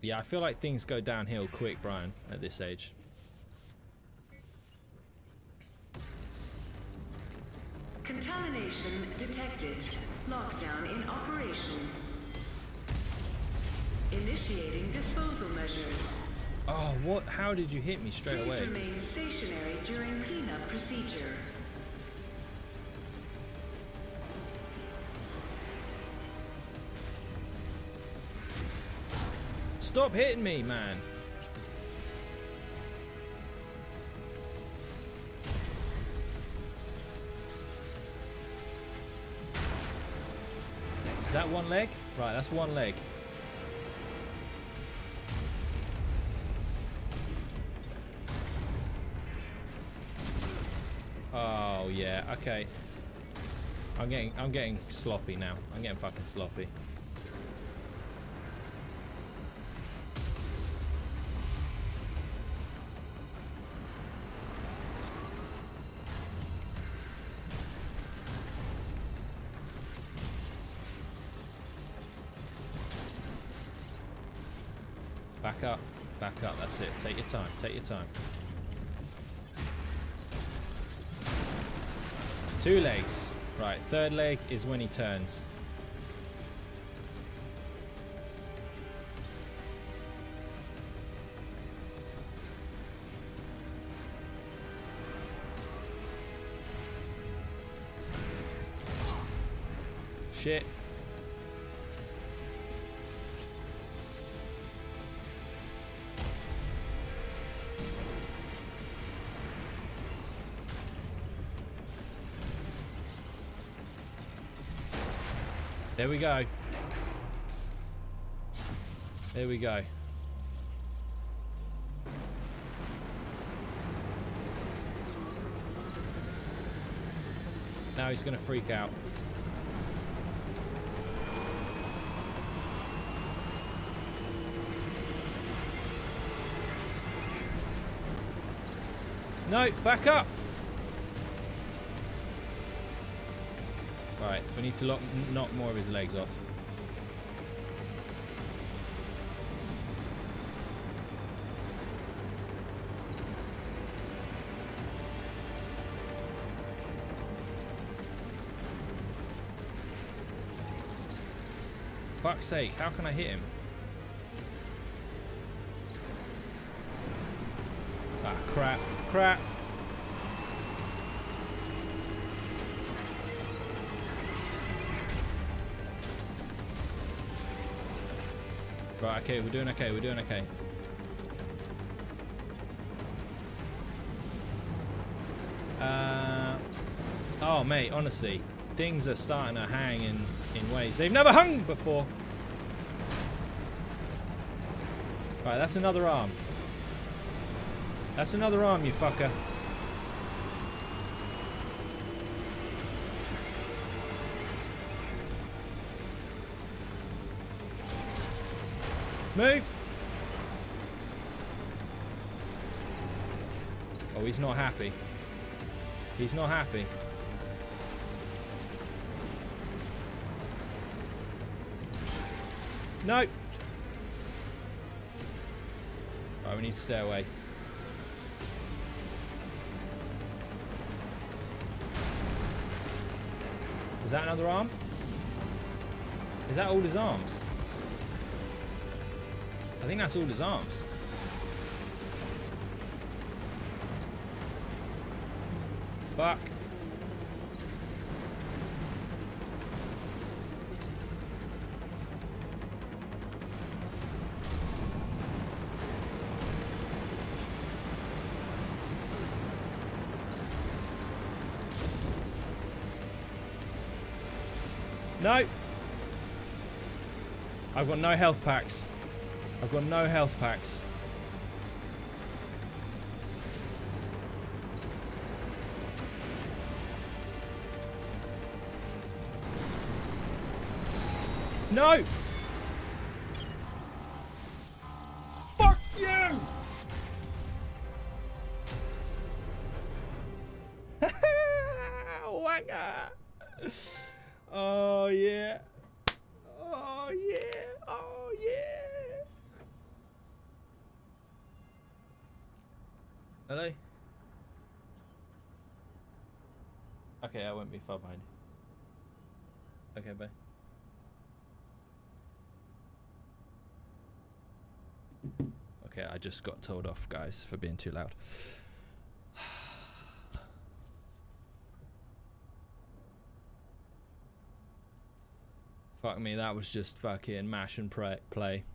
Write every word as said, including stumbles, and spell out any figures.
Yeah, I feel like things go downhill quick, Brian, at this age. Contamination detected. Lockdown in operation. Initiating disposal measures. Oh, what? How did you hit me straight Please away? remain stationary during cleanup procedure. Stop hitting me, man. Is that one leg? Right, that's one leg. Oh yeah, okay. I'm getting I'm getting sloppy now. I'm getting fucking sloppy. Back up, back up, that's it. Take your time, take your time. Two legs. Right, third leg is when he turns. Shit. There we go. There we go. Now he's going to freak out. No, back up. Right, we need to lock, knock more of his legs off. Fuck's sake, how can I hit him? Ah, crap, crap. Right, okay, we're doing okay, we're doing okay. Uh, oh, mate, honestly, things are starting to hang in, in ways they've never hung before. Right, that's another arm. That's another arm, you fucker. Move! Oh, he's not happy. He's not happy. No! Right, we need to stay away. Is that another arm? Is that all his arms? I think that's all his arms. Fuck. No. I've got no health packs. I've got no health packs. No! Fuck you! Wanga! Oh yeah! Oh yeah! Oh yeah! Hello? Okay, I won't be far behind you. Okay, bye. Okay, I just got told off, guys, for being too loud. Fuck me, that was just fucking mash and pray, play.